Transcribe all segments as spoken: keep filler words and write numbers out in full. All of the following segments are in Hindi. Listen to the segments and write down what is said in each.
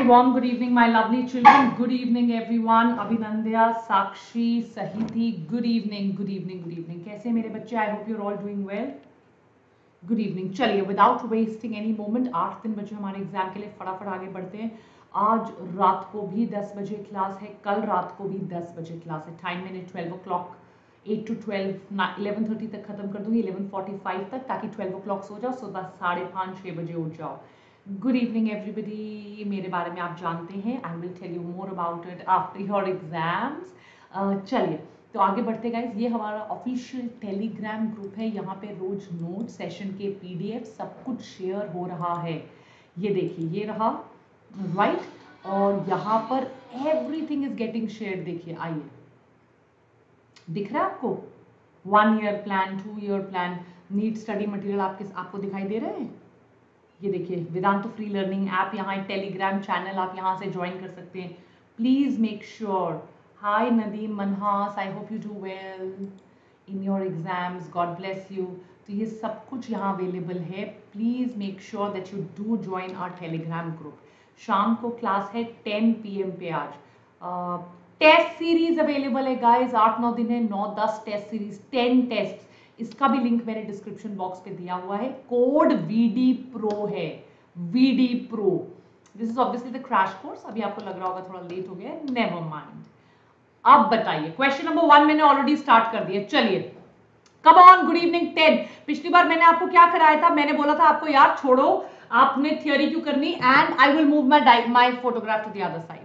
very warm good evening, my lovely children. Good evening, everyone. Abhinandya, Sakshi, Sahiti. Good evening, good evening, good evening. कैसे मेरे बच्चे? I hope you're all doing well. Good evening. चलिए, without wasting any moment, आठ दिन बचे हमारे एग्जाम के लिए, फटाफट आगे बढ़ते हैं. आज रात को भी दस बजे क्लास है, कल रात को भी दस बजे क्लास है. टाइम मैंने twelve o'clock eight to twelve eleven thirty तक खत्म कर दूंगी, इलेवन फोर्टी फाइव तक, ताकि ट्वेल्व ओ क्लॉक सो जाओ, सुबह साढ़े पाँच छः बजे उठ जाओ. Good evening everybody. मेरे बारे में आप जानते हैं, I will tell you more about it after your exams. चलिए तो आगे बढ़ते गाइज. ये हमारा ऑफिशियल टेलीग्राम ग्रुप है. यहाँ पे रोज नोट, सेशन के पीडीएफ सब कुछ शेयर हो रहा है. ये देखिए, ये रहा राइट right? और यहाँ पर एवरीथिंग इज गेटिंग शेयर. देखिए, आइए, दिख रहा है आपको? One year plan, two year plan, NEET study material आपके आपको दिखाई दे रहे हैं. ये देखिए, वेदांतो फ्री लर्निंग ऐप, यहाँ टेलीग्राम चैनल, आप यहाँ से ज्वाइन कर सकते हैं. Please make sure. Hi Nadeem Manhas, I hope you do well in your exams. God bless you. तो ये सब कुछ यहाँ अवेलेबल है. Please make sure that you do join our Telegram group. शाम को क्लास है टेन पी एम पे. आज टेस्ट सीरीज अवेलेबल है गाइज. आठ नौ दिन है, नौ दस टेस्ट सीरीज, टेन टेस्ट. इसका भी लिंक मैंने डिस्क्रिप्शन बॉक्स पे दिया हुआ है. कोड वीडी प्रो है, VD pro. This is obviously the crash course. अभी आपको लग रहा होगा थोड़ा लेट हो गया, नेवर माइंड. अब बताइए, क्वेश्चन नंबर वन मैंने ऑलरेडी स्टार्ट कर दिया. चलिए, come on. Good evening ten. पिछली बार मैंने आपको क्या कराया था? मैंने बोला था आपको, यार छोड़ो, आपने थियोरी क्यों करनी, and I will move my my photograph to the other side.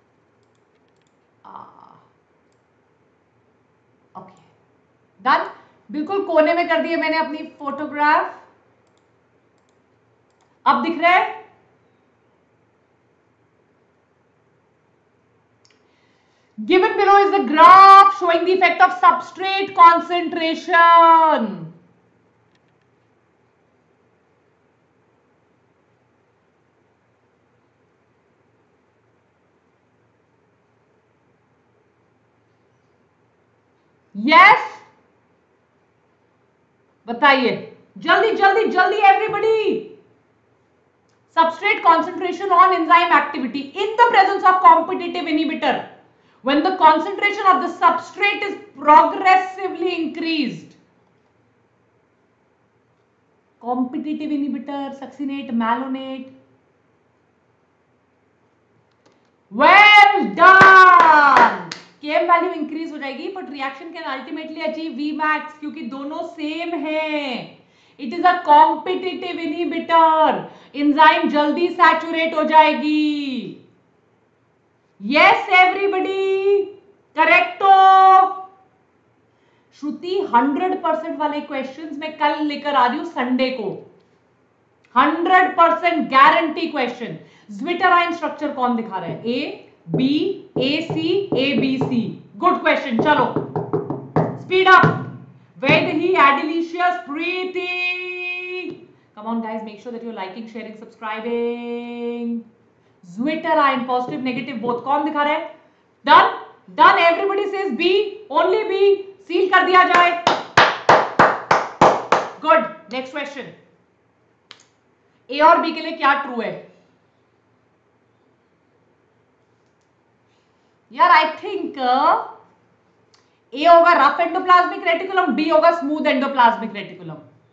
Okay, done. बिल्कुल कोने में कर दिए मैंने अपनी फोटोग्राफ. अब दिख रहा है? Given below is the graph showing the effect of substrate concentration. Yes? बताइए जल्दी जल्दी जल्दी everybody. Substrate concentration on enzyme activity in the presence of competitive inhibitor. When the concentration of the substrate is progressively increased. Competitive inhibitor, succinate, malonate. Well done. Km value increase हो जाएगी, but reaction can ultimately achieve V max, क्योंकि दोनों सेम है. It is a competitive inhibitor. Enzyme जल्दी सैचुरेट हो जाएगी. यस एवरीबडी, करेक्टो. श्रुति, हंड्रेड परसेंट वाले क्वेश्चंस मैं कल लेकर आ रही हूं संडे को. Hundred percent guarantee question. Zwitter structure कौन दिखा रहा है? A B A C A B C. Good question. चलो speed up. Vaidehi, Adelicious, Preeti. Come on guys, make sure that you're liking, sharing, subscribing. Zwitter ion, positive, negative, both. कौन दिखा रहा है? Done? Done. Everybody says B. Only B. Seal कर दिया जाए. Good. Next question. A और B के लिए क्या true है? यार I think uh, ए होगा रफ एंडोप्लाज्मिक रेटिकुलम, बी होगा smooth endoplasmic reticulum.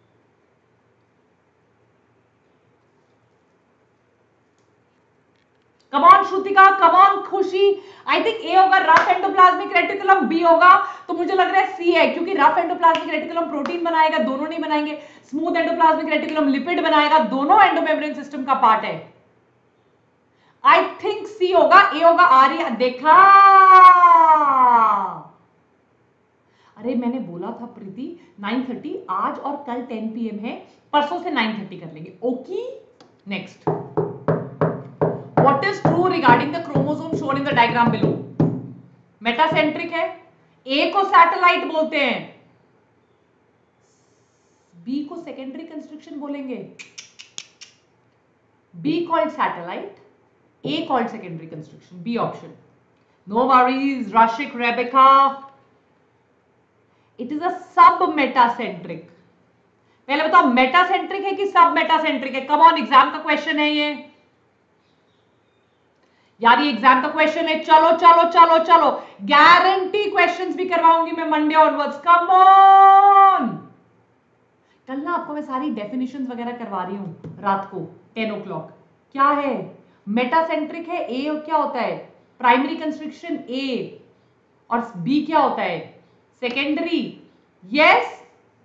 Come on Shrutika, come on Khushi. I think ए होगा रफ एंडोप्लाज्मिक रेटिकुलम, बी होगा, तो मुझे लग रहा है सी है, क्योंकि रफ एंडोप्लाज्मिक रेटिकुलम प्रोटीन बनाएगा, दोनों नहीं बनाएंगे. स्मूथ एंडोप्लाज्मिक रेटिकुलम लिपिड बनाएगा, दोनों एंडोमेम्ब्रेन सिस्टम का पार्ट है. आई थिंक सी होगा. ए होगा आर्या. देखा, अरे मैंने बोला था प्रीति नाइन थर्टी, आज और कल टेन पी एम है, परसों से नाइन थर्टी कर लेंगे. Okay. Next, what is true regarding the chromosome shown in the diagram below? Metacentric है. ए को सैटेलाइट बोलते हैं, बी को सेकेंडरी कंस्ट्रक्शन बोलेंगे. B called satellite, A called secondary construction. B option. No worries Rashik, Rebecca. It is a submetacentric. पहले बताओ मेटासेंट्रिक है कि सब मेटासेंट्रिक है? कम ऑन, एग्जाम का क्वेश्चन है ये. यार ये एग्जाम का क्वेश्चन है, चलो चलो चलो चलो, गारंटी क्वेश्चंस भी करवाऊंगी मैं मंडे ऑनवर्ड्स, कम ऑन। कल ना आपको मैं सारी डेफिनेशंस वगैरह करवा रही हूं रात को टेन ओ क्लॉक। क्या है मेटासेंट्रिक है, ए क्या होता है प्राइमरी कंस्ट्रक्शन ए, और बी क्या होता है secondary. Yes,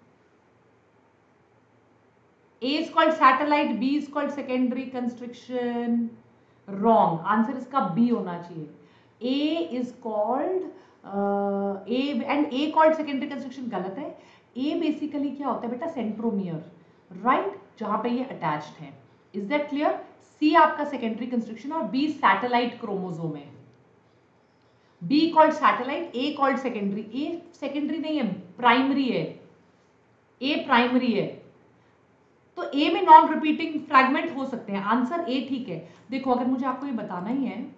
A is called satellite, B is called secondary constriction. Wrong. Answer इसका B होना चाहिए. A is called uh, A and A called secondary constriction गलत है. A basically क्या होता है बेटा सेंट्रोमियर, राइट, जहां पे ये अटैच्ड है. Is that clear? C आपका secondary constriction और B satellite chromosome है. B called satellite, A called secondary. A secondary नहीं है, primary है. A primary है. तो ए में नॉन रिपीटिंग फ्रैगमेंट हो सकते हैं, आंसर ए ठीक है. देखो अगर मुझे आपको ये बताना ही है,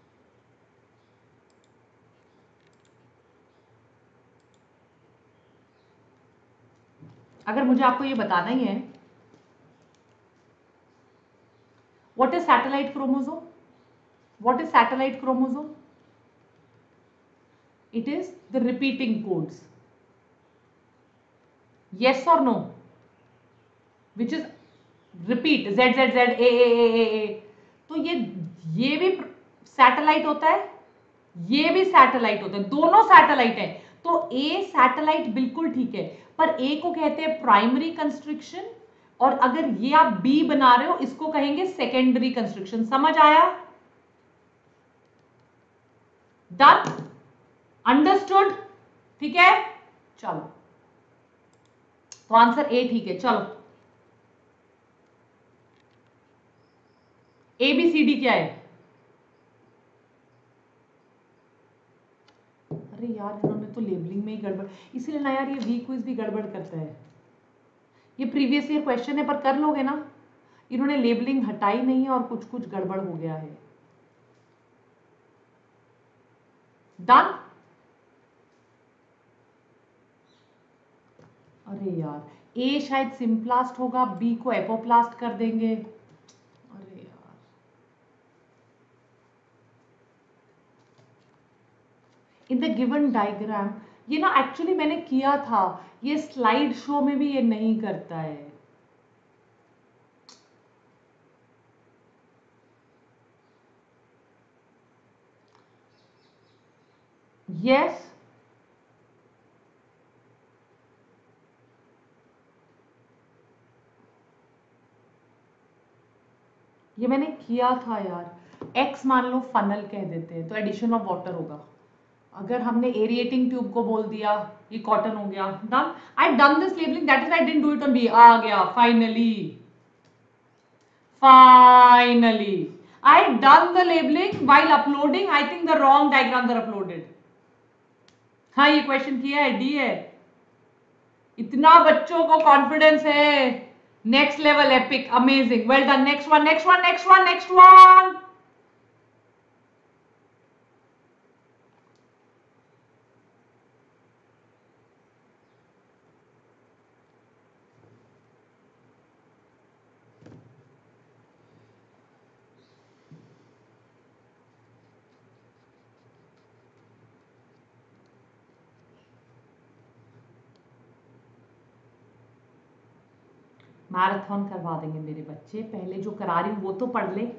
अगर मुझे आपको ये बताना ही है what is satellite chromosome, what is satellite chromosome, it is the repeating codes. yes or no, which is repeat z z z a a a a a. तो ये ये भी सैटेलाइट होता है, ये भी सैटेलाइट होता है, दोनों सैटेलाइट है. तो ए सैटेलाइट बिल्कुल ठीक है, पर ए को कहते हैं प्राइमरी कंस्ट्रिक्शन, और अगर ये आप बी बना रहे हो इसको कहेंगे सेकेंडरी कंस्ट्रिक्शन. समझ आया? डन, अंडरस्टूड, ठीक है. चलो तो आंसर ए ठीक है. चलो ए बी सी डी क्या है? अरे यार इन्होंने तो लेबलिंग में ही गड़बड़, इसीलिए ना यार ये वी क्विज भी गड़बड़ करता है. ये प्रीवियस ईयर क्वेश्चन है पर कर लोगे ना. इन्होंने लेबलिंग हटाई नहीं है और कुछ कुछ गड़बड़ हो गया है. डन. अरे यार ए शायद सिम्प्लास्ट होगा, बी को एपोप्लास्ट कर देंगे. अरे यार इन द गिवन डायग्राम, ये ना एक्चुअली मैंने किया था, ये स्लाइड शो में भी ये नहीं करता है. Yes yes. ये मैंने किया था यार. एक्स मान लो फनल कह देते हैं तो एडिशन ऑफ वाटर होगा. अगर हमने एरिएटिंग ट्यूब को बोल दिया ये कॉटन हो गया. Done. I done this labelling, that is I didn't do it on B. आ गया finally, finally I done the labelling while uploading. I think the wrong diagrams are uploaded. हाँ ये क्वेश्चन किया है, डी है. इतना बच्चों को कॉन्फिडेंस है, next level, epic, amazing, well done. Next one, next one, next one, next one. Marathon करवा देंगे मेरे बच्चे, पहले जो करा रही हूं वो तो पढ़ ले.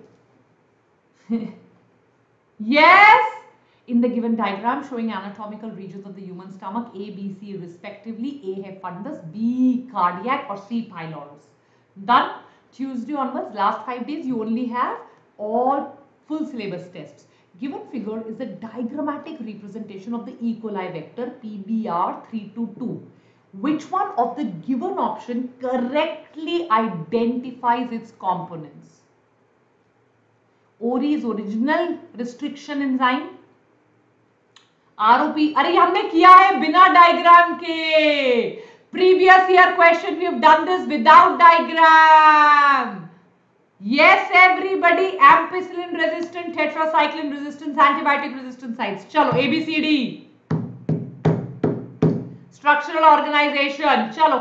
yes, in the given diagram showing anatomical regions of the human stomach A, B, C respectively, A है fundus, B cardiac और C pylorus. Done. Tuesday onwards, last five days you only have all full syllabus tests. Given figure is a diagrammatic representation of the E. coli vector P B R three two two. Which one of the given option correctly identifies its components? O R I is original restriction enzyme. R O P, अरे हमने किया है बिना डायग्राम के. Previous year question we have done this without diagram. Yes everybody, ampicillin resistant, tetracycline resistance, antibiotic resistant sites. चलो A B C D. Structural organisation. चलो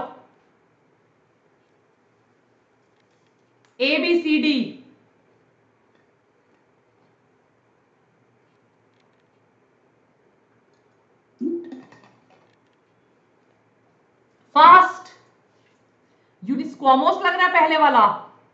A B C D. Fast. यूनिस्क्वामोस लग रहा है पहले वाला,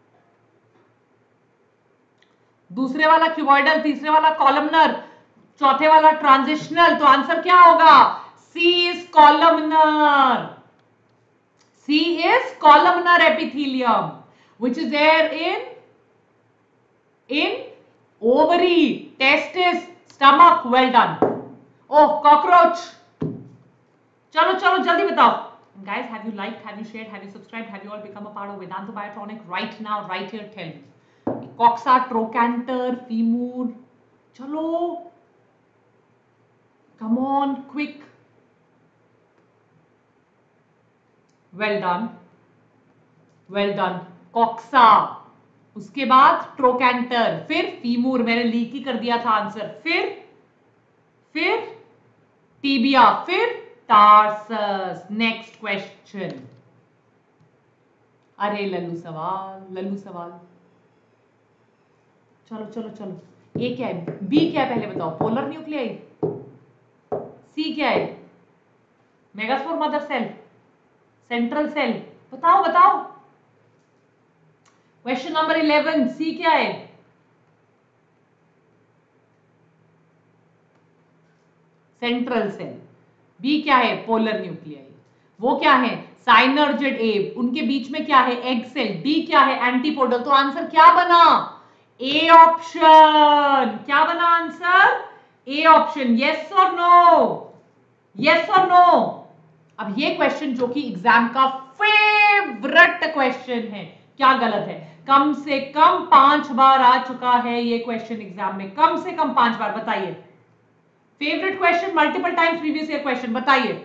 दूसरे वाला क्यूबॉइडल, तीसरे वाला कॉलमनर, चौथे वाला ट्रांजिशनल। तो आंसर क्या होगा? C is columnar. C is columnar epithelium which is there in in ovary, testis, stomach. Well done. Oh cockroach. चलो चलो जल्दी बताओ guys, have you liked, have you shared, have you subscribed, have you all become a part of Vedanta Biotronic right now, right here? Tell me. Coxa, trochanter, femur. Chalo, come on, quick. Well done, well done. Coxa, उसके बाद ट्रोकैंटर, फिर फीमूर, मैंने लीक ही कर दिया था आंसर, फिर फिर टीबिया, फिर टार्सस। Next question. अरे लल्लू सवाल, लल्लू सवाल। चलो चलो चलो। ए क्या है, बी क्या है पहले बताओ? Polar nuclei. सी क्या है? Megaspore mother cell, central cell. बताओ बताओ। क्वेश्चन नंबर इलेवन, सी क्या है? Central cell. बी क्या है? Polar nuclei. वो क्या है? साइनर्जिड एब। उनके बीच में क्या है? Egg cell. डी क्या है? एंटीपोडल। तो आंसर क्या बना? A option. क्या बना आंसर? A option. यस और नो? यस और नो? अब ये क्वेश्चन जो कि एग्जाम का फेवरेट क्वेश्चन है, क्या गलत है? कम से कम पांच बार आ चुका है ये क्वेश्चन एग्जाम में, कम से कम पांच बार। बताइए, favourite question, multiple times previous year question. बताइए।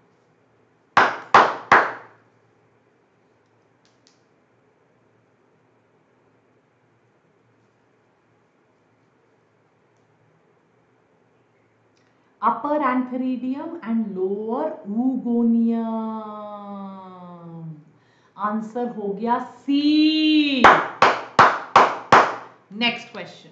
Upper antheridium and lower oogonium. Answer हो गया C. Next question.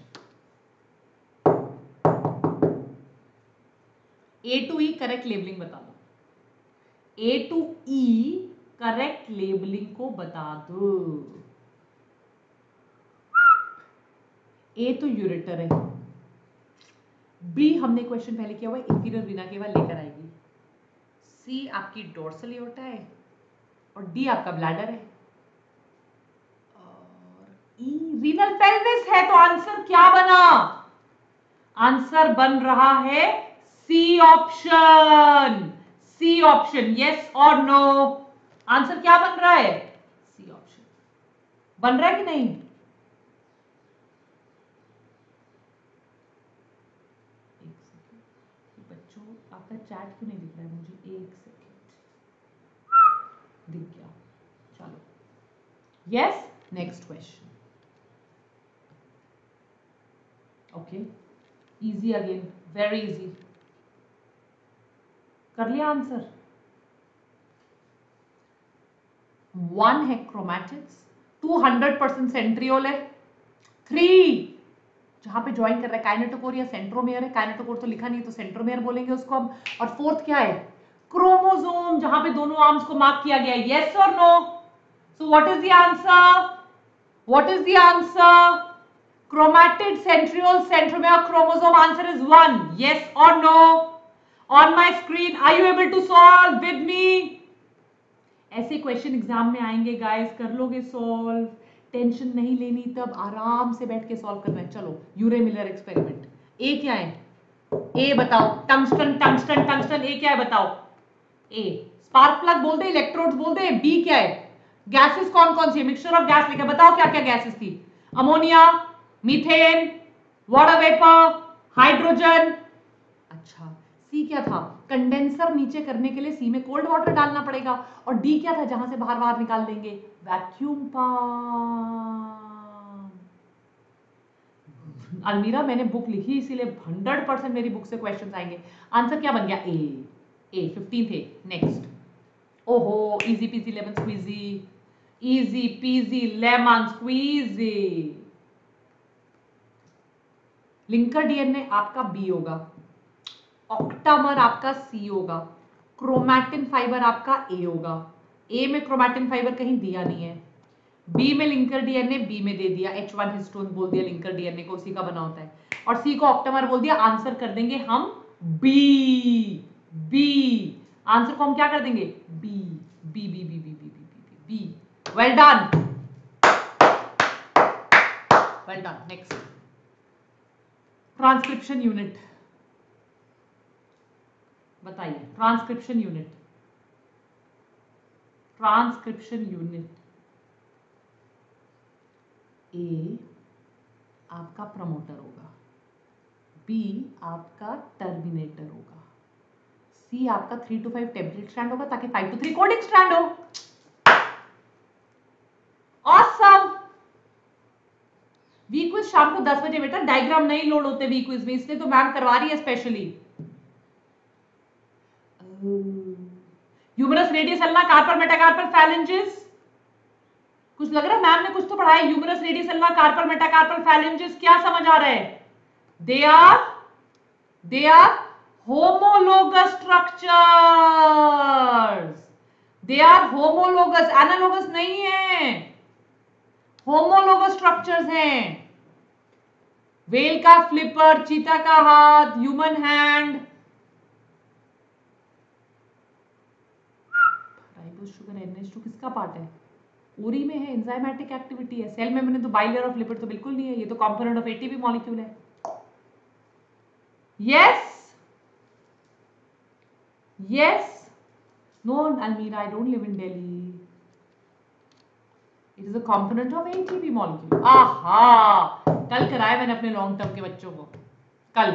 A to E correct labelling बता दो। A to E correct labelling को बता दो। ए तो यूरेटर है। बी हमने क्वेश्चन पहले किया हुआ, इंफीरियर वीना केवा लेकर आएगी। सी आपकी डोर्सल एओर्टा है और डी आपका ब्लैडर है और ई रीनल पेल्विस है। तो आंसर क्या बना? आंसर बन रहा है C option. C option. Yes और नो? आंसर क्या बन रहा है? C option. बन रहा है कि नहीं? बच्चों आपका चैट क्यों नहीं दिख रहा है मुझे? एक सेकेंड, दिख गया। चलो yes. Next question. Okay, easy again, very easy. कर लिया आंसर? वन है chromatids, two hundred percent centriole है, थ्री जहां पे ज्वाइन कर रहा है काइनेटोकोर या सेंट्रोमेयर है। काइनेटोकोर तो लिखा नहीं तो सेंट्रोमेयर बोलेंगे उसको हम। और फोर्थ क्या है? क्रोमोसोम, जहां पे दोनों आर्म्स को मार्क किया गया है। यस और no? So what is the answer? What is the answer? Chromatid, centriole, centromere, chromosome. Answer is one. Yes और no? On my screen, are you able to solve with me? ऐसे क्वेश्चन एग्जाम में आएंगे गाइस, कर लोगे सॉल्व, टेंशन नहीं लेनी, तब आराम से बैठ के सॉल्व करना है। चलो, यूरे मिलर एक्सपेरिमेंट। ए क्या है? ए बताओ। Tungsten, tungsten, tungsten. ए क्या है बताओ? ए स्पार्क प्लग बोल दे, इलेक्ट्रोड्स बोल दे। बी क्या है? गैसेस कौन कौन सी? मिक्सचर ऑफ गैस लिखा, बताओ क्या क्या गैसेस थी? Ammonia, methane, water vapour, hydrogen. अच्छा, सी क्या था? कंडेंसर नीचे करने के लिए सी में कोल्ड वाटर डालना पड़ेगा। और डी क्या था? जहां से बाहर बाहर निकाल देंगे, वैक्यूम पंप। अलमीरा, मैंने बुक लिखी इसीलिए हंड्रेड परसेंट मेरी बुक से क्वेश्चंस आएंगे। आंसर क्या बन गया? ए। ए फिफ्टीन थे। नेक्स्ट। ओहो, easy peasy lemon squeezy, easy peasy lemon squeezy. Linker DNA आपका बी होगा, ऑक्टामर आपका सी होगा, क्रोमैटिन फाइबर आपका ए होगा। ए में क्रोमैटिन फाइबर कहीं दिया नहीं है। बी में लिंकर डीएनए, बी में दे दिया, एच वन हिस्टोन बोल दिया लिंकर डीएनए को, उसी का बना होता है। और सी को ऑक्टेमर बोल दिया। आंसर कर देंगे हम बी। बी आंसर को हम क्या कर देंगे? B B B B B B B B. Well done, well done. Next, transcription unit बताइए। Transcription unit, transcription unit A आपका प्रमोटर होगा, बी आपका टर्मिनेटर होगा, सी आपका three to five template strand होगा ताकि five to three coding strand हो। ऑसम। वी क्विज शाम को दस बजे बेटा, डायग्राम नहीं लोड होते वी क्विज में, इसलिए तो मैम करवा रही है specially. Humerus radius ulna, carpal metacarpal phalanges. कुछ लग रहा है मैम ने कुछ तो पढ़ा है। Humerus radius ulna, carpal metacarpal phalanges, क्या समझ आ रहा है? They are they are homologous structures. They are homologous, analogous नहीं है, होमोलोगस स्ट्रक्चर्स हैं। वेल का फ्लिपर, चीता का हाथ, human hand. Ribose sugar N H two किसका पार्ट है? ओरी में है, एंजाइमेटिक एक्टिविटी है। सेल मेम्ब्रेन में तो बाइलेयर ऑफ लिपिड तो बिल्कुल नहीं है, ये तो कंपोनेंट ऑफ एटीपी मॉलिक्यूल है। Yes yes. No Almira, I don't live in Delhi. It is a component of ATP molecule. आहा, कल कराया मैंने अपने लॉन्ग टर्म के बच्चों को, कल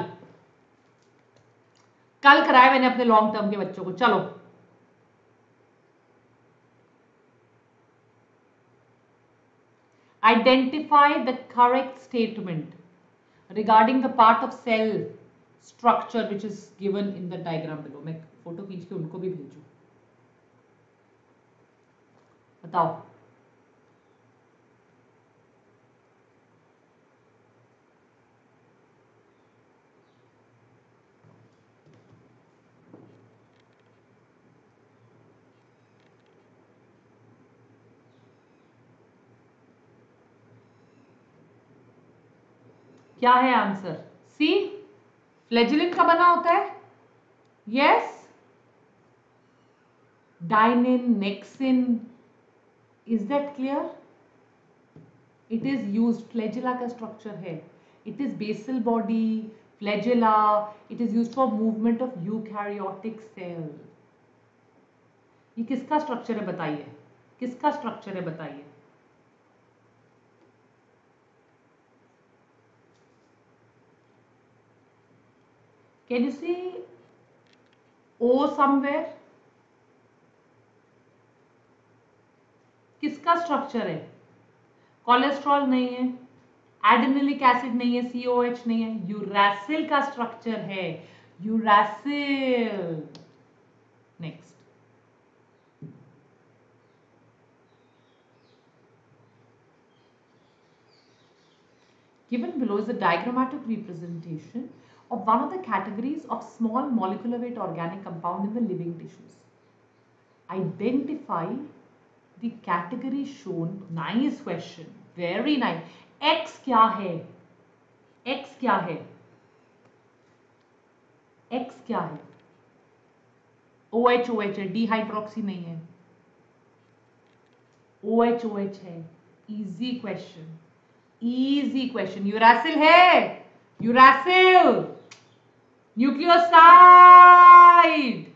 कल कराया मैंने अपने लॉन्ग टर्म के बच्चों को। चलो, identify the correct statement regarding the part of cell structure which is given in the diagram below. मैं फोटो खींच के उनको भी भेजूं, बताओ। क्या है आंसर? सी, फ्लैजिलिन का बना होता है। Yes, dynein, nexin. Is that clear? It is used, flagella का स्ट्रक्चर है। It is basal body, flagella. It is used for movement of eukaryotic cell. ये किसका स्ट्रक्चर है बताइए? किसका स्ट्रक्चर है बताइए? Can you see O somewhere? किसका स्ट्रक्चर है? कोलेस्ट्रॉल नहीं है, एडेनिलिक एसिड नहीं है, सी ओ एच नहीं है, यूरासिल का स्ट्रक्चर है। Uracil. Next, given below is a diagrammatic representation of one of the categories of small molecular weight organic compound in the living tissues. Identify the category shown. Nice question, very nice. X क्या है? X क्या है? X क्या है? OH OH है, डिहाइड्रोक्सी नहीं है, OH OH है। Easy question, easy question. Uracil है, uracil, nucleoside.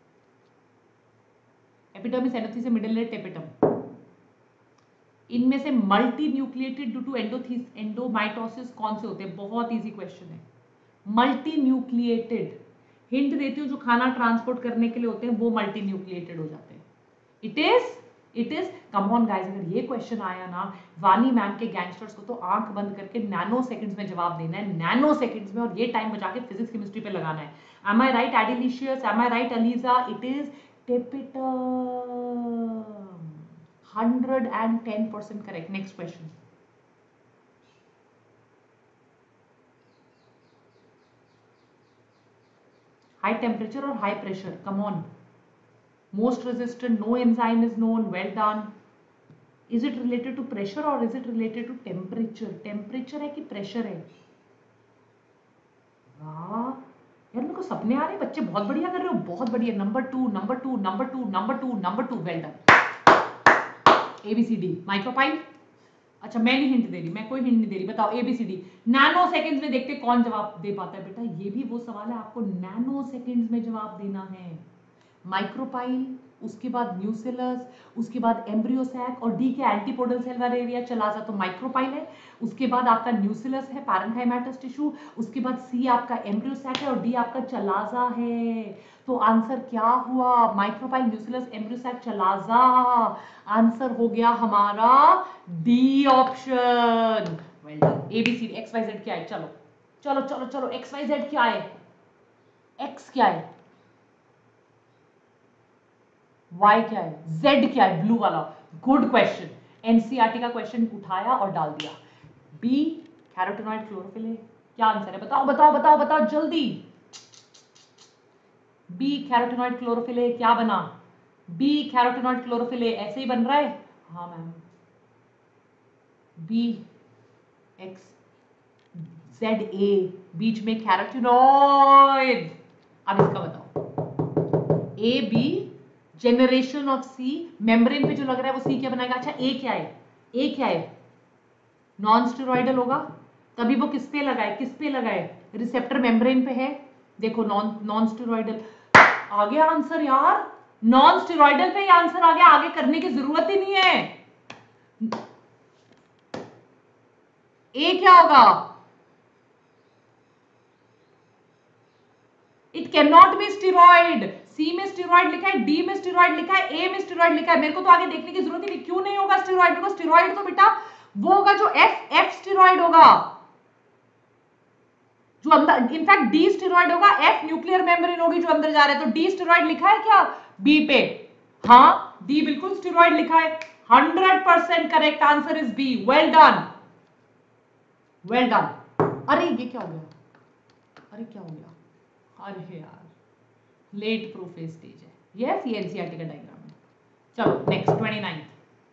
Epidermis, endothecium, middle layer, tapetum. इनमें से मल्टी न्यूक्लिएटेड ड्यू टू एंडोथीस एंडोमाइटोसिस कौन से होते हैं? बहुत इजी क्वेश्चन है। मल्टी न्यूक्लिएटेड, हिंट देती हूँ, जो खाना ट्रांसपोर्ट करने के लिए होते हैं वो मल्टी न्यूक्लिएटेड हो जाते हैं। It is it is come on guys, अगर ये क्वेश्चन आया ना वानी मैम के गैंगस्टर्स को, तो आंख बंद करके नैनो सेकंड्स में जवाब देना है, नैनो सेकंड्स में, और ये टाइम बचा के फिजिक्स केमिस्ट्री पे लगाना है। Am I right Adelicious? Am I right Aliza? It is tapetum. Hundred and ten percent correct. Next question, high temperature और high pressure, come on. Most resistant, no enzyme is known. Well done. Is it related to pressure or is it related to temperature? Temperature है कि pressure है? वाह यार, मेरे को सपने आ रहे हैं, बच्चे बहुत बढ़िया कर रहे हो, बहुत बढ़िया. Number two, number two, number two, number two, number two. Well done. A B C D micropyle. अच्छा मैं नहीं हिंट दे रही, मैं कोई हिंट नहीं दे रही. बताओ एबीसीडी. नैनो सेकंड्स में देखते कौन जवाब दे पाता है. बेटा ये भी वो सवाल है, आपको नैनो सेकंड्स में जवाब देना है. माइक्रोपाइल, उसके बाद न्यूसेलस, उसके बाद एम्ब्रियोसैक और डी के एंटीपोडल सेल वाला एरिया चला जा तो माइक्रोपाइल है. उसके बाद आपका न्यूसेलस है, पैरेन्काइमेटस टिश्यू. उसके बाद सी आपका एम्ब्रियोसैक है और डी आपका चलाजा है. तो आंसर क्या हुआ? Micropyle, nucellus, embryo sac, chalaza. Answer हो गया हमारा D option. Well done. A B C D. X Y Z क्या है? चलो चलो चलो चलो. एक्स वाई जेड क्या है? एक्स क्या है? वाई क्या है? जेड क्या है? ब्लू वाला. Good question. एनसीईआरटी का क्वेश्चन उठाया और डाल दिया. बी कैरोटीनॉइड क्लोरोफिल है. क्या आंसर है? बताओ बताओ बताओ बताओ जल्दी. बी कैरोटीनॉइड क्लोरोफिल है. क्या बना? बी कैरोटीनॉइड क्लोरोफिल है. ऐसे ही बन रहा है. हाँ ma'am. B X Z A, बीच में कैरोटीनॉइड. अब इसका बताओ. A B generation of C. Membrane पे जो लग रहा है वो सी क्या बनाएगा? अच्छा ए क्या है? ए क्या है? नॉन स्टेरॉइडल होगा. तभी वो किस पे लगा है? किस पे लगा है? रिसेप्टर मेम्ब्रेन पे है. देखो नॉन नॉन स्टेरॉइडल. आ गया आंसर यार. नॉन स्टेरॉइडल पे ही आंसर आ गया. आगे करने की जरूरत ही नहीं है. ए क्या होगा? It can not be steroid. C में स्टेरॉइड लिखा है, डी में स्टेरॉइड लिखा है, ए में स्टेरॉइड लिखा है. मेरे को तो आगे देखने की जरूरत ही नहीं. क्यों नहीं होगा स्टेरॉइड? बिकॉज स्टेरॉइड तो बेटा वो होगा जो एफ एफ स्टेरॉइड होगा, जो अंदर. इनफैक्ट डी स्टेरॉइड होगा. एफ न्यूक्लियर मेम्ब्रेन होगी जो अंदर जा रहा है. तो डी स्टेरॉइड लिखा है क्या बी पे? हाँ डी बिल्कुल स्टेरॉइड लिखा है. Hundred percent correct answer is B. Well done. Well done. अरे ये क्या हो गया? अरे क्या हो गया? अरे यार लेट प्रोफेज स्टेज है. यस ये एनसीईआरटी का डायग्राम है. चलो next. Twenty nine.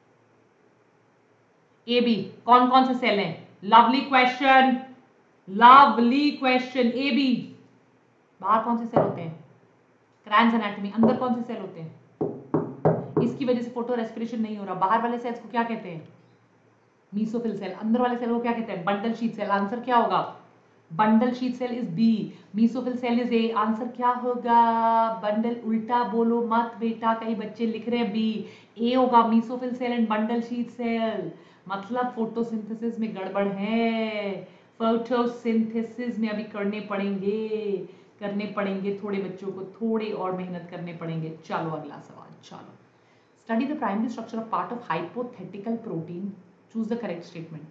A B कौन कौन से सेल हैं? Lovely question. Lovely question. A B बाहर कौन से सेल होते हैं? Kranz anatomy. अंदर कौन से सेल होते हैं? इसकी वजह से फोटो रेस्पिरेशन नहीं हो रहा. बाहर वाले सेल्स को क्या कहते हैं? Mesophyll cell. अंदर वाले सेल को क्या कहते हैं? Bundle sheath cell. आंसर क्या होगा? Bundle sheath cell is B. Mesophyll cell is A. Answer क्या होगा? बंडल. उल्टा बोलो मत बेटा, कई बच्चे लिख रहे हैं बी. ए होगा mesophyll cell and bundle sheath cell. मतलब फोटोसिंथेसिस में गड़बड़ है. फोटोसिंथेसिस में अभी करने पड़ेंगे करने पड़ेंगे थोड़े बच्चों को थोड़े और मेहनत करने पड़ेंगे. चलो अगला सवाल. चलो. Study the primary structure of part of hypothetical protein. Choose the correct statement.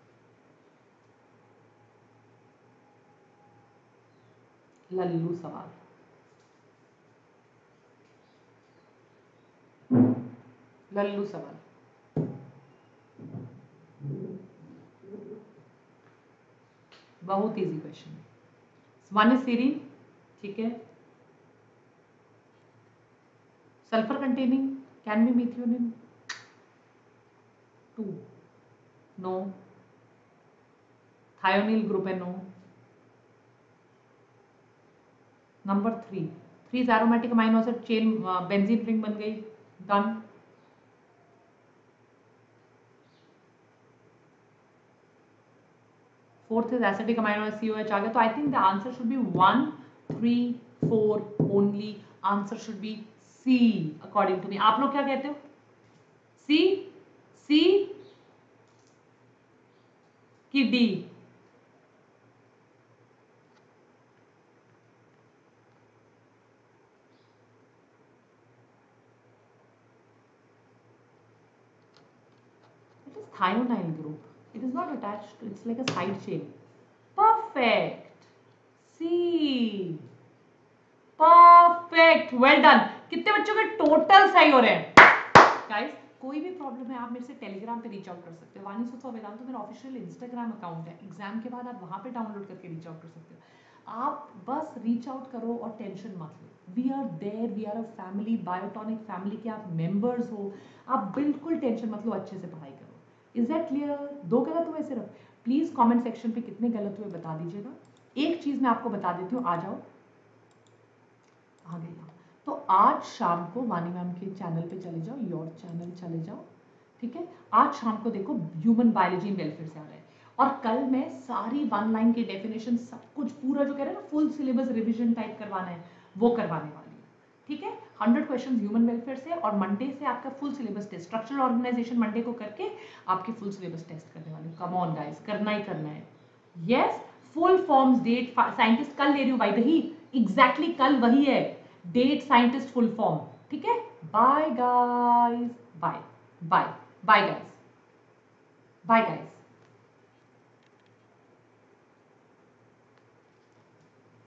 लल्लू सवाल. लल्लू सवाल. बहुत इजी क्वेश्चन है. One is serine. ठीक है. Sulphur containing can be methionine. Two no. Thionyl group है no. Number three. Three is aromatic amino acid chain. Benzene ring बन गई. Done. Fourth is acidic amino acid C O H आ गया. तो I think the answer should B one three four only. Answer should be C according to me. आप लोग क्या कहते हो? सी सी कि D? It is thionyl group. It is not attached. It's like a side chain. Perfect. C. Perfect. Well done. कितने बच्चों के टोटल सही हो रहे हैं? Guys, कोई भी प्रॉब्लम है आप मेरे से टेलीग्राम पे रीच आउट कर सकते हो. वानी सुथो वेदांत तो मेरा ऑफिशियल इंस्टाग्राम अकाउंट है. एग्जाम के बाद आप वहां पे डाउनलोड करके रीच आउट कर सकते हो. आप बस रीच आउट करो और टेंशन मत लो. We are there, we are a family, Biotonic family के आप मेंबर्स हो। आप बिल्कुल टेंशन मत लो, अच्छे से पढ़ाई करो। Is that clear? दो गलत हुए सिर्फ? प्लीज कमेंट सेक्शन पे कितने गलत हुए बता दीजिएगा। एक चीज मैं आपको बता देती हूँ, आ जाओ, आ गई आप। तो आज शाम को वानी मैम के चैनल पे चले जाओ, योर चैनल चले जाओ, ठीक है। आज शाम को देखो ह्यूमन बायोलॉजी एंड वेलफेयर से आ रहा है, और कल मैं सारी वन लाइन के डेफिनेशन सब कुछ पूरा जो कह रहे हैं ना फुल सिलेबस रिवीजन टाइप करवाना है वो करवाने वाली हूँ, ठीक है। हंड्रेड क्वेश्चन ह्यूमन वेलफेयर से, और मंडे से आपका full syllabus test, structural organisation Monday को करके आपकी फुल सिलेबस टेस्ट करने वाली हूँ। कम ऑन गाइस, करना ही करना है। Yes, full forms, date, scientist कल ले रही हूँ भाई दही, एग्जैक्टली कल वही है, डेट, साइंटिस्ट, फुल फॉर्म, ठीक है। Bye guys, bye bye bye guys, bye guys.